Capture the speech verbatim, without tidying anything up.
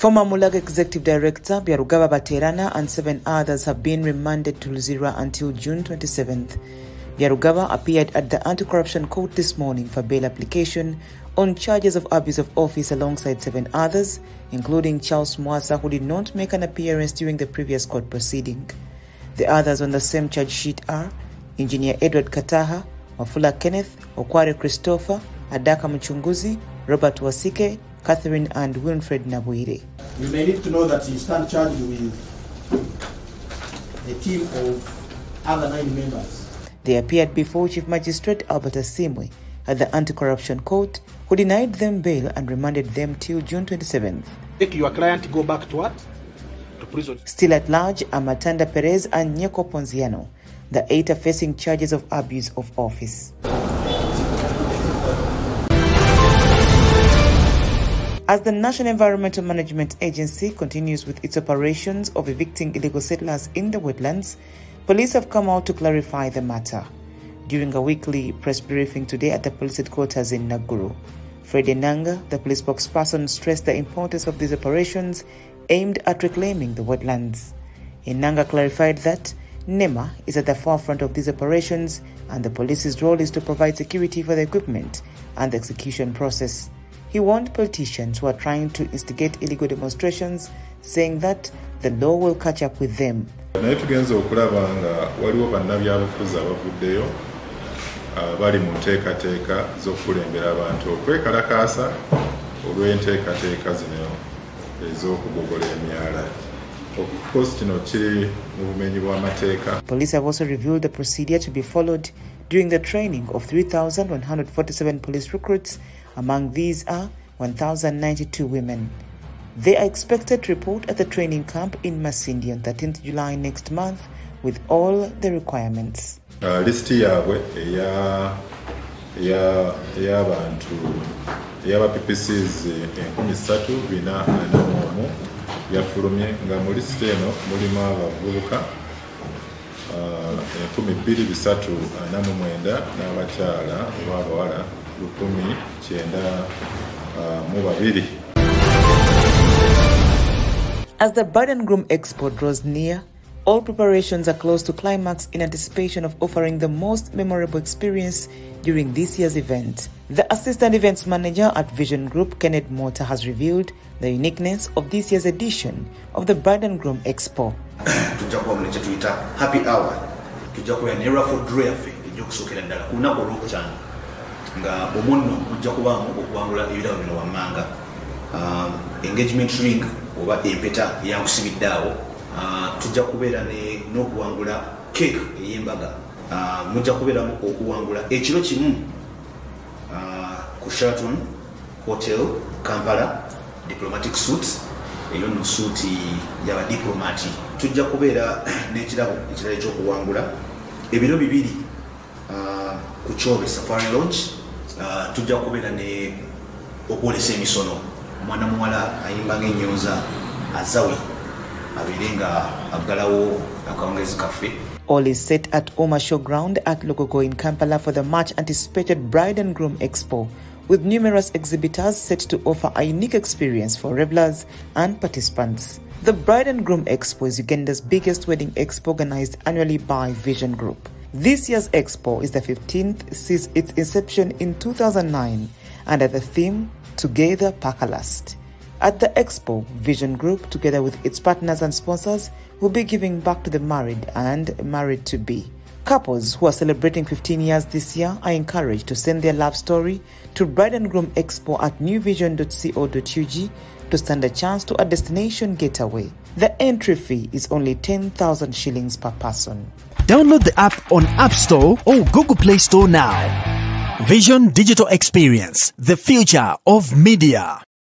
Former Mulago Executive Director Byarugaba Baterana and seven others have been remanded to Luzira until June twenty-seventh. Byarugaba appeared at the Anti-Corruption Court this morning for bail application on charges of abuse of office alongside seven others, including Charles Mwasa, who did not make an appearance during the previous court proceeding. The others on the same charge sheet are Engineer Edward Kataha, Wafula Kenneth, Okware Christopher, Adaka Mchunguzi, Robert Wasike, Catherine and Wilfred Nabuire. You may need to know that you stand charged with a team of other nine members. They appeared before Chief Magistrate Albert Asimwe at the Anti-Corruption Court, who denied them bail and remanded them till June twenty-seventh. Take your client to go back to what? To prison. Still at large are Matanda Perez and Nyeko Ponziano. The eight are facing charges of abuse of office. As the National Environmental Management Agency continues with its operations of evicting illegal settlers in the wetlands, police have come out to clarify the matter. During a weekly press briefing today at the police headquarters in Nakuru, Fred Enanga, the police spokesperson, stressed the importance of these operations aimed at reclaiming the wetlands. Enanga clarified that NEMA is at the forefront of these operations and the police's role is to provide security for the equipment and the execution process. He warned politicians who are trying to instigate illegal demonstrations, saying that the law will catch up with them. Naye tugenze okulaba nga waliwo bannabyabufuzi abavuddeyo bali mu nteekateeka z'okukulembera abantu okwekalakaasa olw'enteekateeka zino ez'okugogola emyala. Of course, kino kiri mu bumenyi bw'amateeka. Police have also revealed the procedure to be followed during the training of three thousand one hundred forty-seven police recruits. Among these are one thousand ninety-two women. They are expected to report at the training camp in Masindi on thirteenth July next month with all the requirements. Uh, list yaabwe eya eya ey'abantu ey'aba P P Cs enkumi ssatu bina ana mu omu yafulumye nga mu lisiti eno mulimu abavubuka enkumi bbiri bisatu ana mu mwenda n'abakyala oba abawala lukumi kyenda mu babiri. As the Bride and Groom Expo draws near, all preparations are close to climax in anticipation of offering the most memorable experience during this year's event. The Assistant Events Manager at Vision Group, Kenneth Mota, has revealed the uniqueness of this year's edition of the Bride and Groom Expo. Happy hour. Tujja for draft ejokusokera ddala ku lunaku olwokutaano nga omunno kujja kubaamu okuwangula ebirabo bino wammanga engagement ring oba empeta eyankusibidde awo. Tujja kubeera n'okuwangula cake ey'embaga. Mujja kubeeramu okuwangula ekiro kimu ku Sheraton Hotel Kampala diplomatic suits, eyo nno suuti y'abadiplomati. Tujja kubeera n'ekirabo ekirala ekyokuwangula ebiro bibiri ku Chobe Safari Lodge. Tujja kubeera ne okwolesa emisono omwana muwala ayimba ng'ennyonza azawe abeere nga aggalawo akawungezi kaffe. All is set at Oma Showground at Logogo in Kampala for the much anticipated Bride and Groom Expo, with numerous exhibitors set to offer a unique experience for revelers and participants. The Bride and Groom Expo is Uganda's biggest wedding expo organized annually by Vision Group. This year's expo is the fifteenth since its inception in two thousand nine and at the theme Together Pakalast. At the expo, Vision Group, together with its partners and sponsors, will be giving back to the married and married-to-be. Couples who are celebrating fifteen years this year are encouraged to send their love story to Bride and Groom Expo at new vision dot co dot u g to stand a chance to a destination getaway. The entry fee is only ten thousand shillings per person. Download the app on App Store or Google Play Store now. Vision Digital Experience, the future of media.